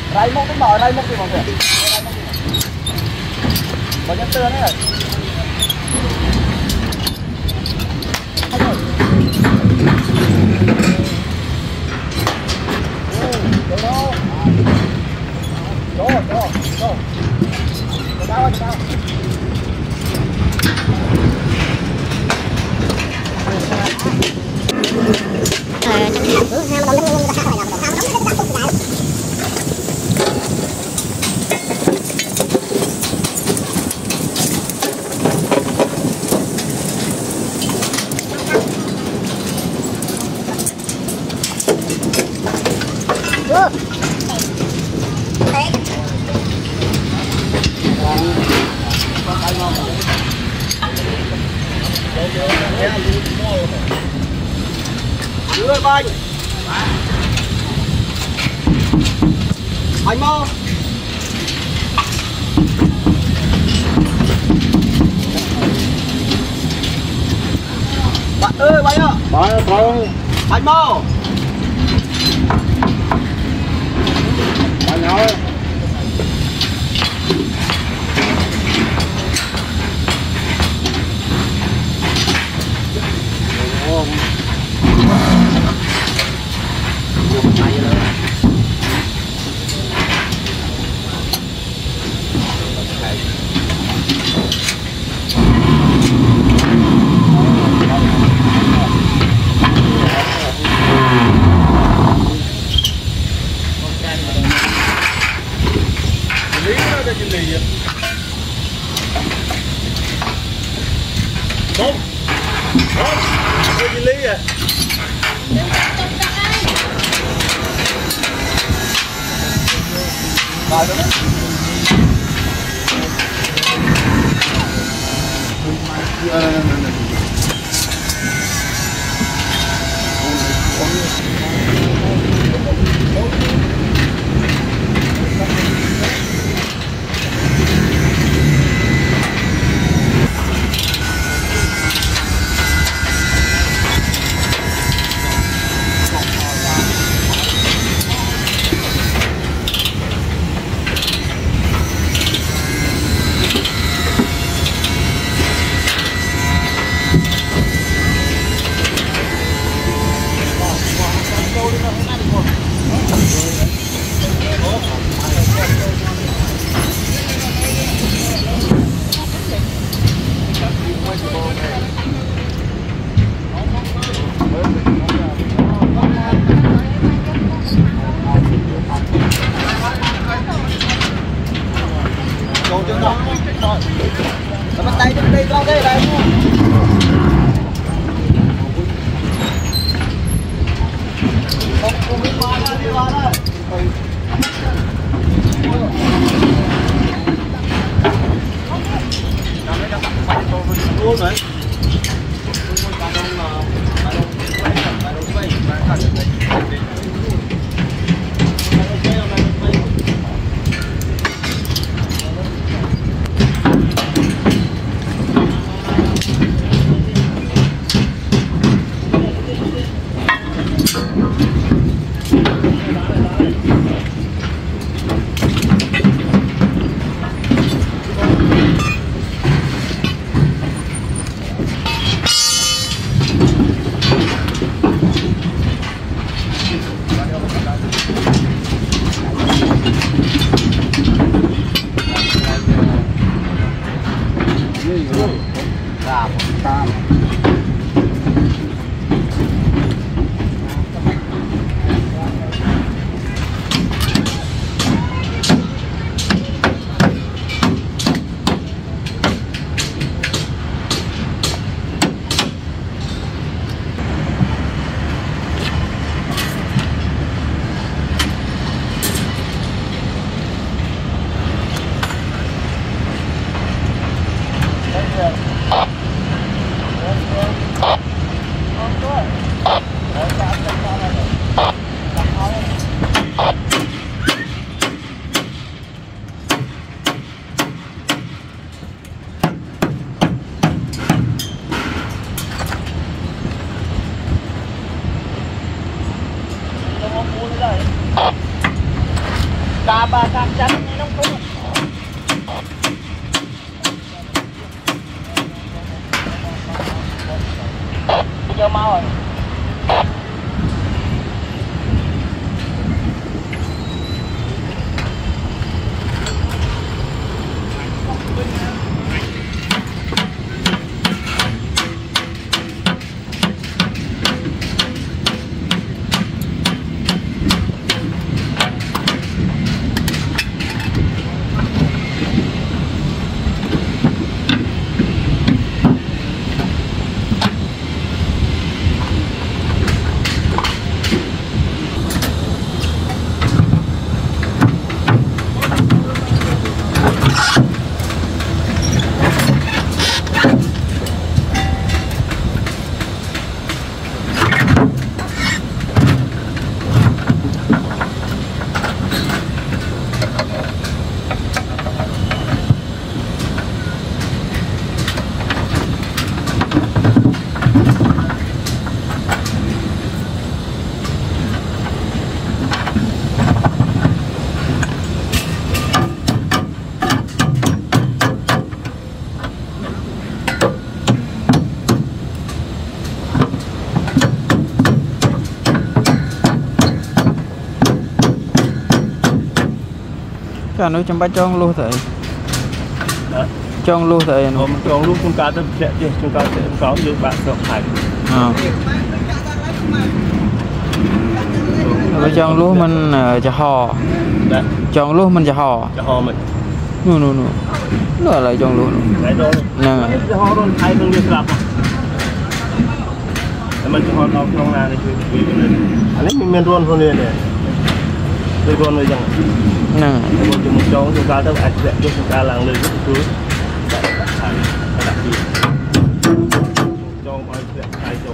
Ray mốc tính mọi gì mọi người. Có nhân tư đấy. Đưa ba anh mau bạn ơi bạn ạ anh mau anh ơi bắt tay cho đây con đây đây không biết qua ra đi qua đây luôn đấy đá ba cam chắn nó không giờ mau rồi. Cả nó trong bát trong luôn thôi. Trong luôn thôi nó. Trong lúc chúng ta sẽ chúng ta sẽ có những bạn sợ hãi. Trong lúc mìnhจะห่อ trong lúc mìnhจะห่อจะห่อมันนู่นnó là trong lúc ไหนโดน nè จะห่อโดนไทยตรงนี้กลับแต่มันจะห่อเราลงนาในชีวิตเลยอันนี้มีรวนคนเดียวเนี่ยโดยรวนเลยยัง nè chúng ta chúng taต้องอัดแบบchúng ta làmเลยก็คือแบบถ่ายระดับดีจองไปแบบถ่ายจบ